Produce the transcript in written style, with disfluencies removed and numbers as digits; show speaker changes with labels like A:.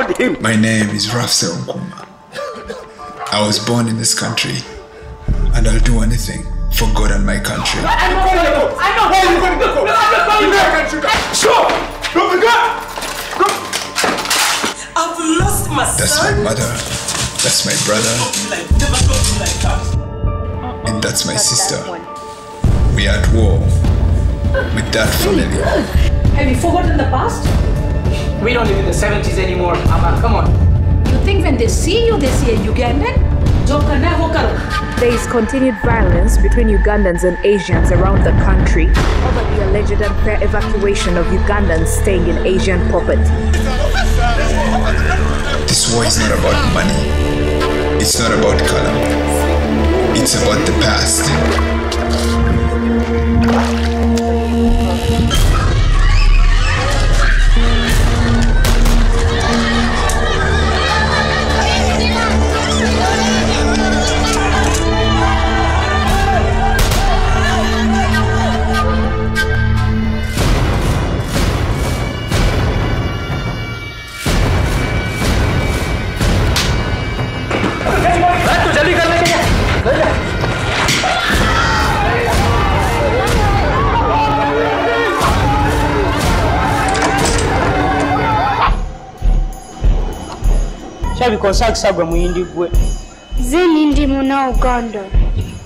A: murdered him.
B: My name is Rahman. I was born in this country, and I'll do anything for God and my country.
A: I know. Where are you going to go? Sure.
C: I've lost my son.
B: That's my mother. That's my brother. And that's my sister. We are at war with that family.
D: Have you forgotten the past?
E: We don't live in the 70s anymore, Amma. Come on.
D: You think when they see you, they see a Ugandan?
F: There is continued violence between Ugandans and Asians around the country over the alleged unfair evacuation of Ugandans staying in Asian poverty.
B: This war is not about money. It's not about color. It's about the past.
E: Because Sabrina muyindi gwe.
G: Zenindi muna Uganda.